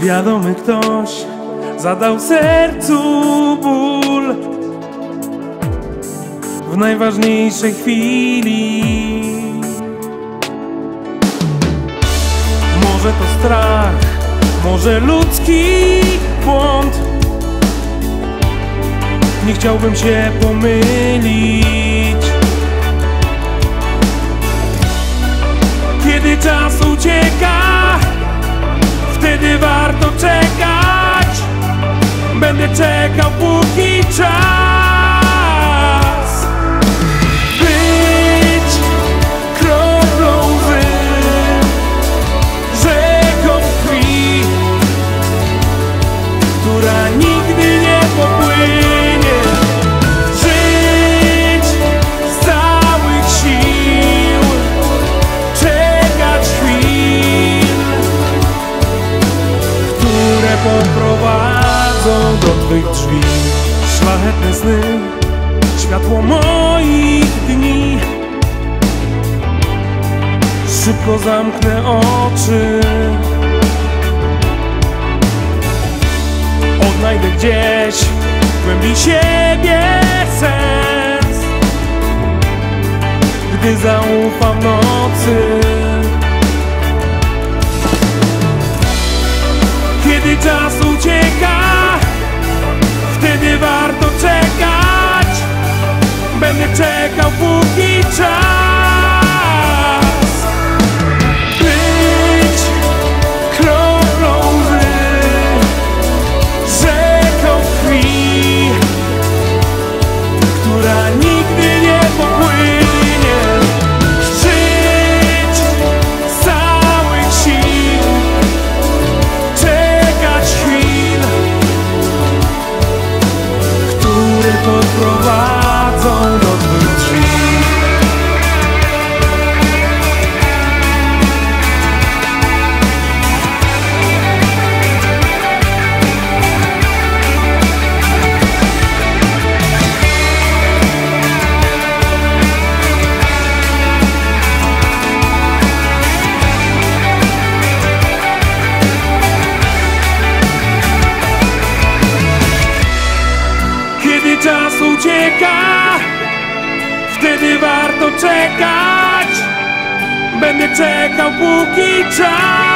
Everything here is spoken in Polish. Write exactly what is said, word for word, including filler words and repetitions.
Nieświadomy ktoś zadał sercu ból w najważniejszej chwili. Może to strach, może ludzki błąd. Nie chciałbym się pomylić. Kiedy czas ucieka, wtedy warto czekać. Będę czekał póki czas. Być kroplą łzy, rzeką krwi, która nigdy nie popłynie. Żyć z całych sił, czekać chwil, które poprowadzą do Twych drzwi. Szlachetne sny, światło moich dni. Szybko zamknę oczy, odnajdę gdzieś w głębi siebie sens, gdy zaufam nocy. Kiedy czas ucieka, wtedy warto czekać. Będę czekał póki czas. Być kroplą łzy, rzeką krwi, która nigdy nie popłynie. Żyć z całych sił, czekać chwil, które podprowadzą do Twych drzwi. Kiedy czas ucieka, wtedy warto czekać. Będę czekał póki czas.